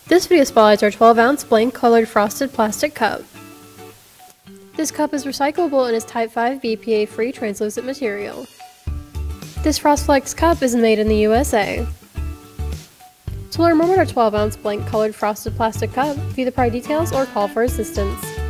This video spotlights our 12-ounce blank colored frosted plastic cup. This cup is recyclable and is Type 5 BPA free translucent material. This Frostflex cup is made in the USA. To learn more about our 12-ounce blank colored frosted plastic cup, view the product details or call for assistance.